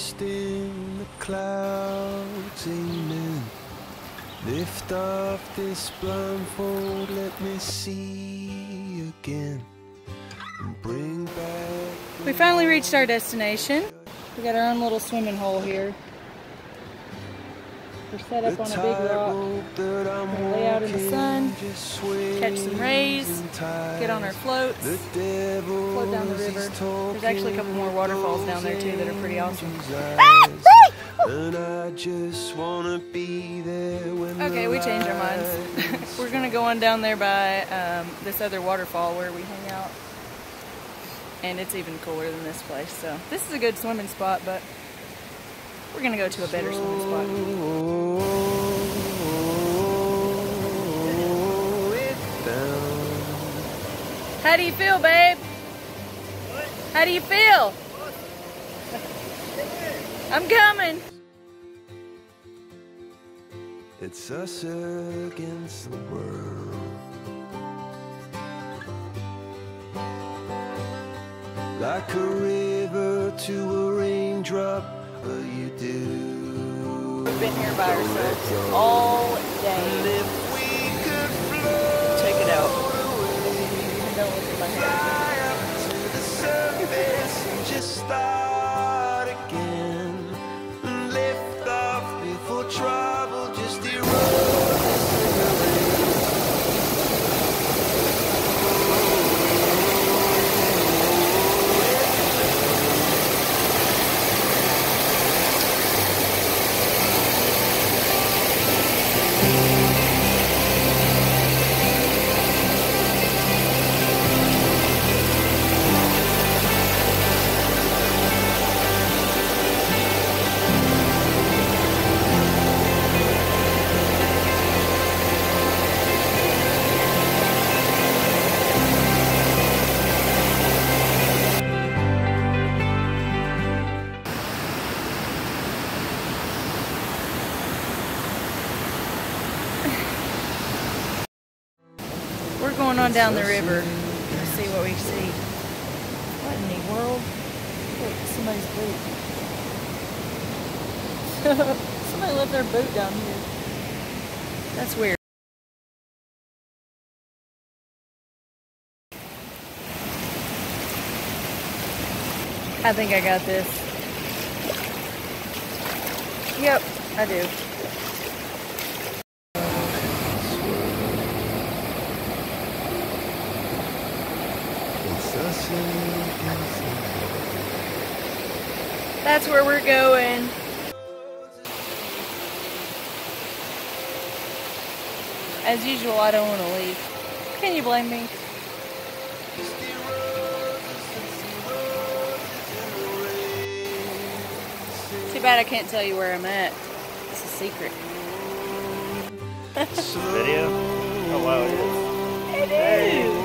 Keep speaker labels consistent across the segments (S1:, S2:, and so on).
S1: lost in the clouds, amen. Lift off this blindfold, let me see again, and bring back.
S2: We finally reached our destination. We got our own little swimming hole here. We're set up on a big rock. We're gonna lay out in the sun, catch some rays, get on our floats, float down the river. There's actually a couple more waterfalls down there too that are pretty awesome. Okay, we changed our minds. We're gonna go on down there by this other waterfall where we hang out. And it's even cooler than this place. So this is a good swimming spot, but we're gonna go to a better swimming spot. How do you feel, babe?
S3: What?
S2: How do you feel? I'm coming.
S1: It's us against the world. Like a river to a raindrop, you do.
S2: We've been here by ourselves all day. Check it out. Don't look at my hair.
S1: To the surface and just start again. Lift off before trouble just erodes in the rain.
S2: We're going on down the river. Let's see what we see. What in the world? Look, somebody's boot. Somebody left their boot down here. That's weird. I think I got this. Yep, I do. That's where we're going. As usual, I don't want to leave. Can you blame me? Too bad I can't tell you where I'm at. It's a secret.
S3: Video? Oh wow, it is.
S2: It is.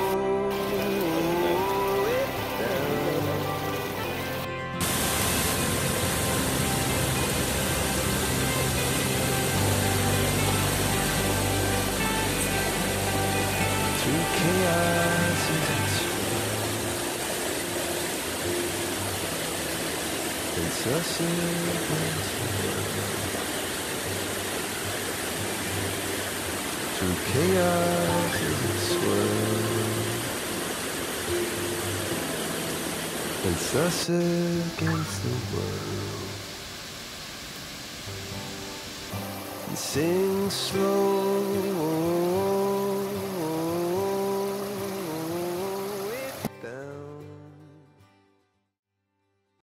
S1: Chaos is it's us against the world. Through chaos as it swirls. It's us against the world. And sing slow.